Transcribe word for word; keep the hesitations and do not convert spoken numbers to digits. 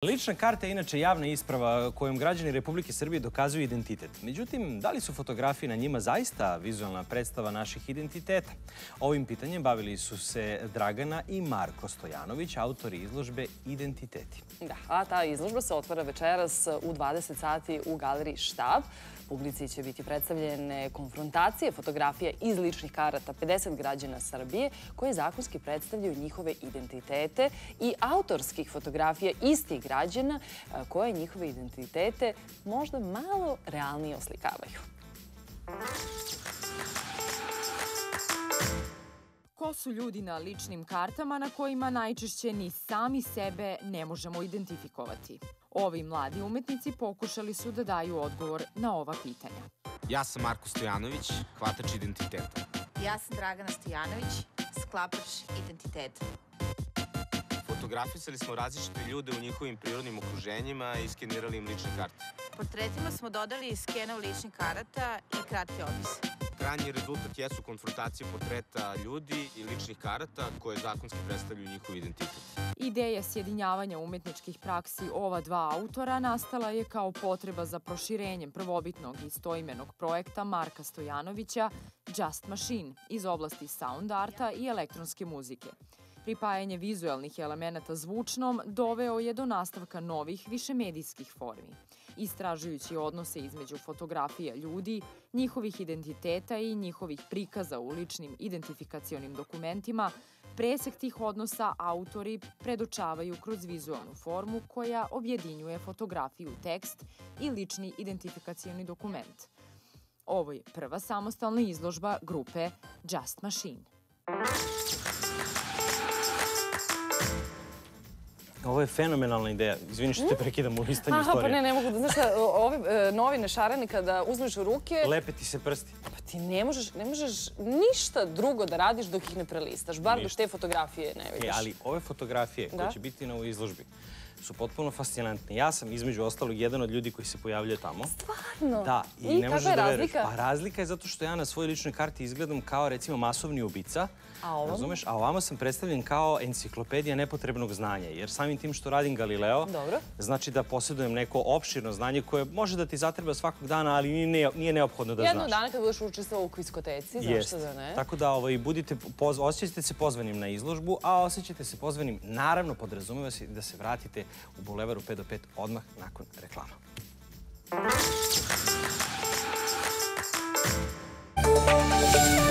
Lična karta je inače javna isprava kojom građani Republike Srbije dokazuju identitet. Međutim, da li su fotografije na njima zaista vizualna predstava naših identiteta? Ovim pitanjem bavili su se Dragana i Marko Stojanović, autori izložbe Identiteti. Da, a ta izložba se otvara večeras u dvadeset sati u galeriji Štab. Publici će biti predstavljene konfrontacije fotografija iz ličnih karata pedeset građana Srbije koje zakonski predstavljaju njihove identitete i autorskih fotografija istih građana koje njihove identitete možda malo realnije oslikavaju. Ko su ljudi na ličnim kartama na kojima najčešće ni sami sebe ne možemo identifikovati? Ovi mladi umetnici pokušali su da daju odgovor na ova pitanja. Ja sam Marko Stojanović, hvatač identiteta. Ja sam Dragana Stojanović, sklapač identiteta. Fotografisali smo različite ljude u njihovim prirodnim okruženjima i skenirali im lične karte. Portretima smo dodali skenov ličnih karata i kratke opise. Krajnji rezultat jesu konfrontacije portreta ljudi i ličnih karata koje zakonski predstavljaju njihov identitet. Ideja sjedinjavanja umetničkih praksi ova dva autora nastala je kao potreba za proširenjem prvobitnog istoimenog projekta Marka Stojanovića Just Machine iz oblasti sound arta i elektronske muzike. Pripajanje vizuelnih elemenata zvučnom doveo je do nastavka novih višemedijskih formi. Istražujući odnose između fotografija ljudi, njihovih identiteta i njihovih prikaza u ličnim identifikacionim dokumentima, presek tih odnosa autori predočavaju kroz vizualnu formu koja objedinjuje fotografiju, tekst i lični identifikacioni dokument. Ovo je prva samostalna izložba grupe Just Machine. Ovo je fenomenalna ideja. Izvini što te prekidam u listanju istorije. Aha, pa ne, ne mogu da, znaš šta, ove novine šarene kada uzmeš u ruke... Lepe ti se prsti. Pa ti ne možeš, ne možeš ništa drugo da radiš dok ih ne prelistaš, bar dok te fotografije ne vidiš. Ali ove fotografije koje će biti na ovoj izložbi su potpuno fascinantne. Ja sam između ostalog jedan od ljudi koji se pojavljaju tamo. Stvarno? Da. I kakva je razlika? Pa razlika je zato što ja na svojoj ličnoj karti izgledam kao recimo masovni ubica. A ovom? Razumeš? A ovamo sam predstavljen kao enciklopedija nepotrebnog znanja. Jer samim tim što radim Galileo, znači da posjedujem neko opširno znanje koje može da ti zatreba svakog dana, ali nije neophodno da znaš. Jednog dana kad budeš učestvovao u kviskoteci, zašto da ne? Tako da osjećate se pozvanim na izložbu, a osjećate se pozvanim, naravno podrazumeva se da se vratite u Bulevaru pet do pet odmah nakon reklama. Thank you.